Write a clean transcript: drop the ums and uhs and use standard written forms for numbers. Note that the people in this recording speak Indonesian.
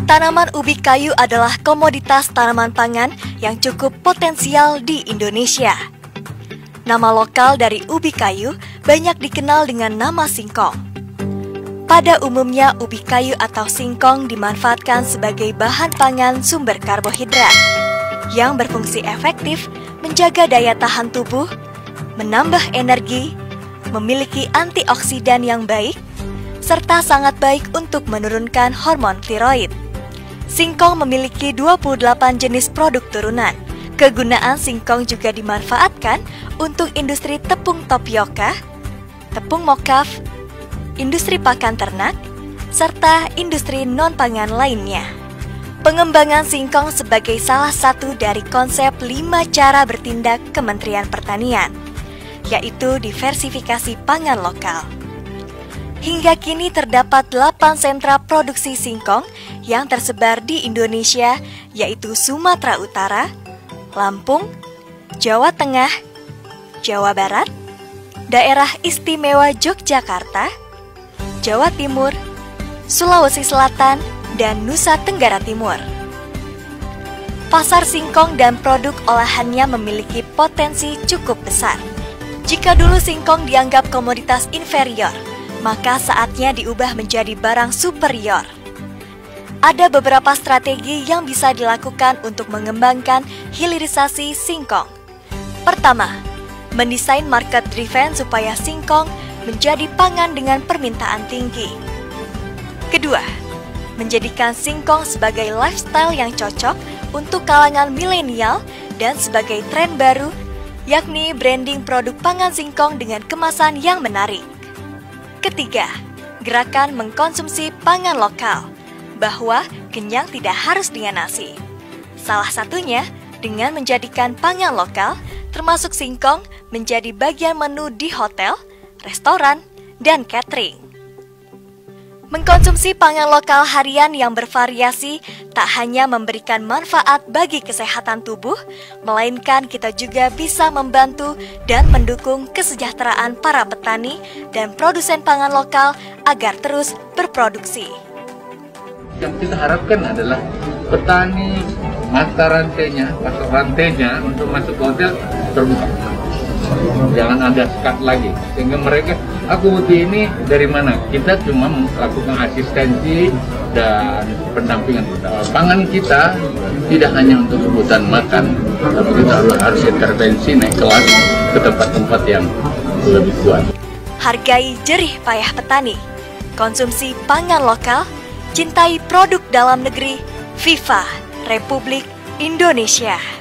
Tanaman ubi kayu adalah komoditas tanaman pangan yang cukup potensial di Indonesia. Nama lokal dari ubi kayu banyak dikenal dengan nama singkong. Pada umumnya, ubi kayu atau singkong dimanfaatkan sebagai bahan pangan sumber karbohidrat yang berfungsi efektif menjaga daya tahan tubuh, menambah energi, memiliki antioksidan yang baik, serta sangat baik untuk menurunkan hormon tiroid. Singkong memiliki 28 jenis produk turunan. Kegunaan singkong juga dimanfaatkan untuk industri tepung tapioka, tepung mokaf, industri pakan ternak, serta industri non-pangan lainnya. Pengembangan singkong sebagai salah satu dari konsep 5 cara bertindak Kementerian Pertanian, yaitu diversifikasi pangan lokal. Hingga kini terdapat 8 sentra produksi singkong yang tersebar di Indonesia, yaitu Sumatera Utara, Lampung, Jawa Tengah, Jawa Barat, Daerah Istimewa Yogyakarta, Jawa Timur, Sulawesi Selatan, dan Nusa Tenggara Timur. Pasar singkong dan produk olahannya memiliki potensi cukup besar. Jika dulu singkong dianggap komoditas inferior, maka saatnya diubah menjadi barang superior. Ada beberapa strategi yang bisa dilakukan untuk mengembangkan hilirisasi singkong. Pertama, mendesain market driven supaya singkong menjadi pangan dengan permintaan tinggi. Kedua, menjadikan singkong sebagai lifestyle yang cocok untuk kalangan milenial dan sebagai tren baru, yakni branding produk pangan singkong dengan kemasan yang menarik. Ketiga, gerakan mengkonsumsi pangan lokal, bahwa kenyang tidak harus dengan nasi. Salah satunya dengan menjadikan pangan lokal, termasuk singkong, menjadi bagian menu di hotel, restoran, dan catering. Mengkonsumsi pangan lokal harian yang bervariasi tak hanya memberikan manfaat bagi kesehatan tubuh, melainkan kita juga bisa membantu dan mendukung kesejahteraan para petani dan produsen pangan lokal agar terus berproduksi. Yang kita harapkan adalah petani, mata rantainya, pasok rantainya untuk masuk ke hotel terbuka. Jangan ada sekat lagi, sehingga mereka, aku butuh ini dari mana? Kita cuma melakukan asistensi dan pendampingan. Pangan kita tidak hanya untuk kebutuhan makan, tapi kita harus intervensi naik kelas ke tempat-tempat yang lebih kuat. Hargai jerih payah petani, konsumsi pangan lokal, cintai produk dalam negeri, Viva Republik Indonesia.